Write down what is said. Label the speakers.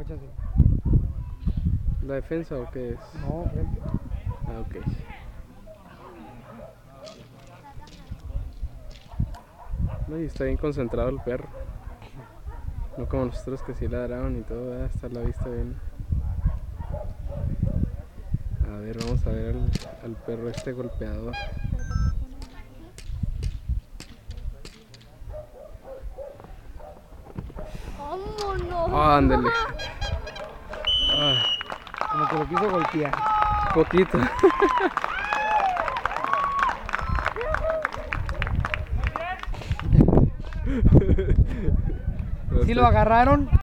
Speaker 1: derecha, sí.
Speaker 2: ¿La defensa o qué es?
Speaker 1: No, frente.
Speaker 2: Ah, ok. No, y está bien concentrado el perro. No como nosotros que sí ladraron y todo, ¿verdad? Hasta la vista bien. A ver, vamos a ver al perro este golpeador.
Speaker 3: ¡Vámonos!
Speaker 2: Ándale. Ay,
Speaker 1: Como que lo quiso golpear.
Speaker 2: poquito.
Speaker 1: ¿Sí lo agarraron?